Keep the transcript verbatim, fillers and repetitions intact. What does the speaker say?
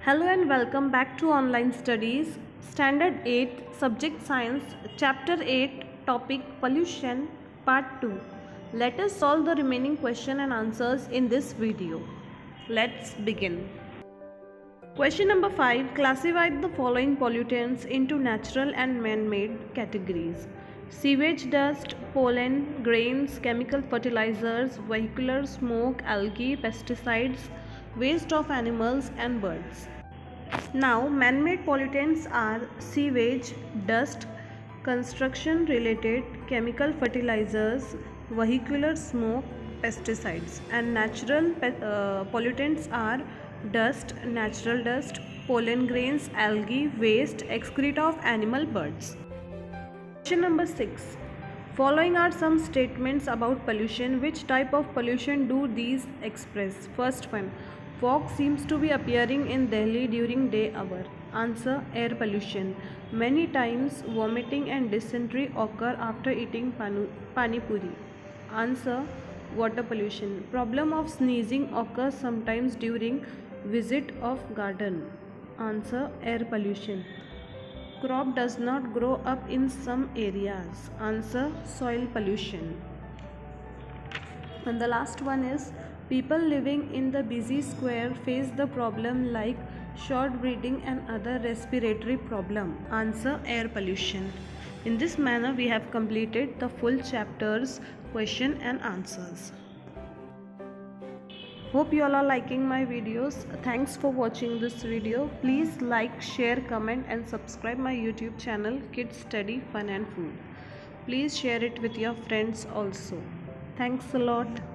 Hello and welcome back to Online Studies, Standard eight, Subject Science, Chapter eight, Topic Pollution, Part two. Let us solve the remaining question and answers in this video. Let's begin. Question number five. Classify the following pollutants into natural and man-made categories. Sewage dust, pollen, grains, chemical fertilizers, vehicular smoke, algae, pesticides, waste of animals and birds. Now, man-made pollutants are sewage, dust, construction-related, chemical fertilizers, vehicular smoke, pesticides, and natural uh, pollutants are dust, natural dust, pollen grains, algae, waste, excreta of animal, birds. Question number six. Following are some statements about pollution. Which type of pollution do these express? First one. Fog seems to be appearing in Delhi during day hour. Answer: air pollution. Many times vomiting and dysentery occur after eating pani puri. Answer: water pollution. Problem of sneezing occurs sometimes during visit of garden. Answer: air pollution. Crop does not grow up in some areas. Answer: soil pollution. And the last one is, people living in the busy square face the problem like short breathing and other respiratory problem. Answer: air pollution. In this manner we have completed the full chapters, question and answers. Hope you all are liking my videos. Thanks for watching this video. Please like, share, comment and subscribe my YouTube channel Kids Study Fun and Food. Please share it with your friends also. Thanks a lot.